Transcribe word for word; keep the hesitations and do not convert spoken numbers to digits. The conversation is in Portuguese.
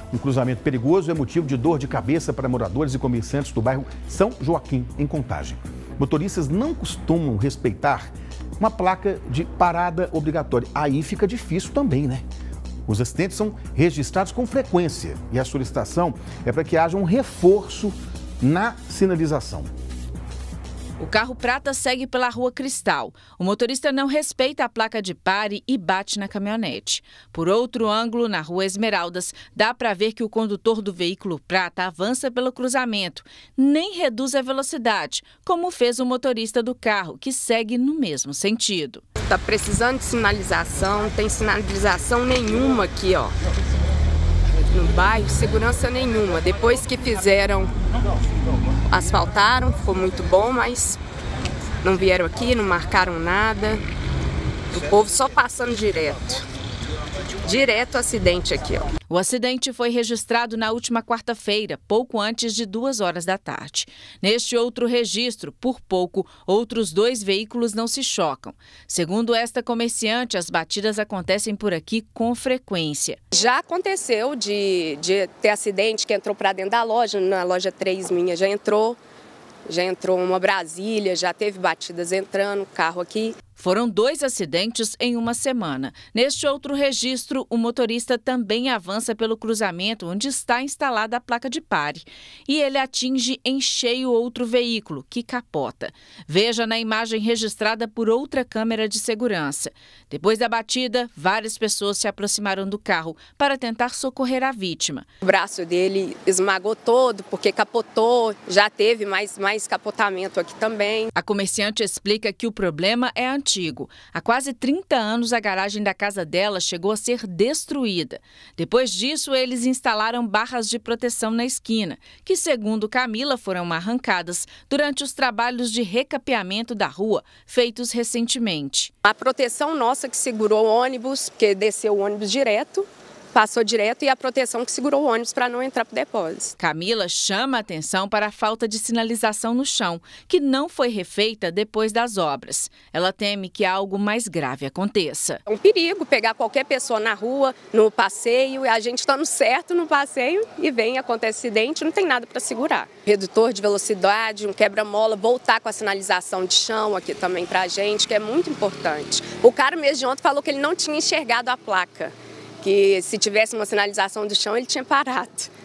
Um cruzamento perigoso é motivo de dor de cabeça para moradores e comerciantes do bairro São Joaquim, em Contagem. Motoristas não costumam respeitar uma placa de parada obrigatória. Aí fica difícil também, né? Os acidentes são registrados com frequência e a solicitação é para que haja um reforço na sinalização. O carro prata segue pela Rua Cristal. O motorista não respeita a placa de pare e bate na caminhonete. Por outro ângulo, na Rua Esmeraldas, dá para ver que o condutor do veículo prata avança pelo cruzamento, nem reduz a velocidade, como fez o motorista do carro, que segue no mesmo sentido. Está precisando de sinalização, não tem sinalização nenhuma aqui, ó. No bairro, segurança nenhuma. Depois que fizeram, asfaltaram, ficou muito bom, mas não vieram aqui, não marcaram nada. O povo só passando direto. Direto acidente aqui, ó. O acidente foi registrado na última quarta-feira, pouco antes de duas horas da tarde. Neste outro registro, por pouco, outros dois veículos não se chocam. Segundo esta comerciante, as batidas acontecem por aqui com frequência. Já aconteceu de, de ter acidente que entrou para dentro da loja, na loja três minha já entrou. Já entrou uma Brasília, já teve batidas entrando, carro aqui. Foram dois acidentes em uma semana. Neste outro registro, o motorista também avança pelo cruzamento onde está instalada a placa de pare. E ele atinge em cheio outro veículo, que capota. Veja na imagem registrada por outra câmera de segurança. Depois da batida, várias pessoas se aproximaram do carro para tentar socorrer a vítima. O braço dele esmagou todo porque capotou, já teve mais, mais capotamento aqui também. A comerciante explica que o problema é antigo. Há quase trinta anos, a garagem da casa dela chegou a ser destruída. Depois disso, eles instalaram barras de proteção na esquina, que, segundo Camila, foram arrancadas durante os trabalhos de recapeamento da rua, feitos recentemente. A proteção nossa que segurou o ônibus, porque desceu o ônibus direto, passou direto, e a proteção que segurou o ônibus para não entrar para o depósito. Camila chama a atenção para a falta de sinalização no chão, que não foi refeita depois das obras. Ela teme que algo mais grave aconteça. É um perigo pegar qualquer pessoa na rua, no passeio, e a gente estando certo no passeio e vem, acontece acidente, não tem nada para segurar. Redutor de velocidade, um quebra-mola, voltar com a sinalização de chão aqui também para a gente, que é muito importante. O cara mesmo de ontem falou que ele não tinha enxergado a placa, que se tivesse uma sinalização do chão ele tinha parado.